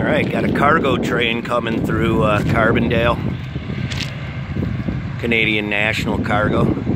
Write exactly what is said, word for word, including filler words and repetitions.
Alright, got a cargo train coming through uh, Carbondale. Canadian National Cargo.